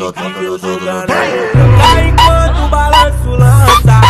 que eu jogando. Cai enquanto o balanço lança.